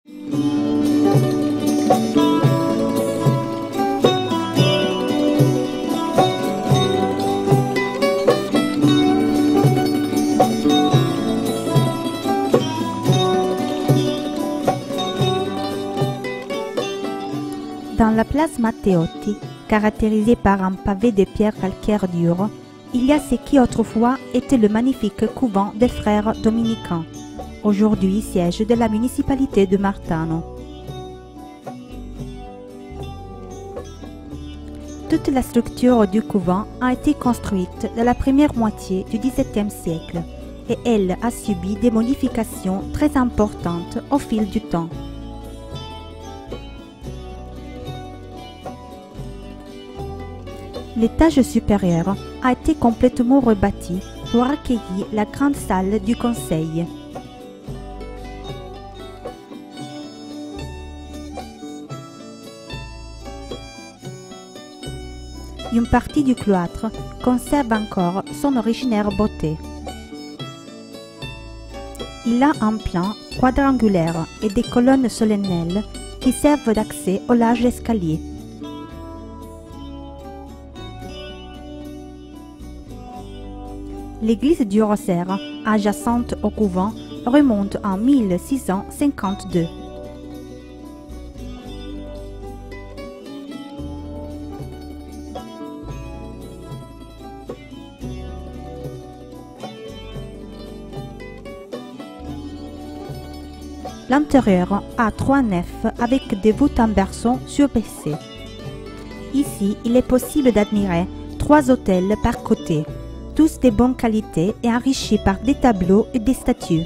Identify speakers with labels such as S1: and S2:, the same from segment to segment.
S1: Dans la place Matteotti, caractérisée par un pavé de pierre calcaire dure, il y a ce qui autrefois était le magnifique couvent des frères dominicains, aujourd'hui siège de la municipalité de Martano. Toute la structure du couvent a été construite dans la première moitié du XVIIe siècle et elle a subi des modifications très importantes au fil du temps. L'étage supérieur a été complètement rebâti pour accueillir la grande salle du conseil. Une partie du cloître conserve encore son originaire beauté. Il a un plan quadrangulaire et des colonnes solennelles qui servent d'accès au large escalier. L'église du Rosaire, adjacente au couvent, remonte en 1652. L'intérieur a 3 nefs avec des voûtes en berceau surbaissées. Ici, il est possible d'admirer 3 autels par côté, tous de bonne qualité et enrichis par des tableaux et des statues.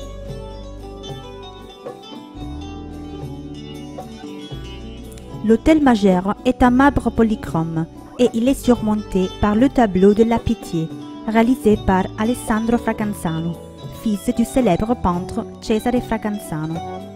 S1: L'autel majeur est en marbre polychrome et il est surmonté par le tableau de la Pitié, réalisé par Alessandro Fracanzano, fils du célèbre peintre Cesare Fracanzano.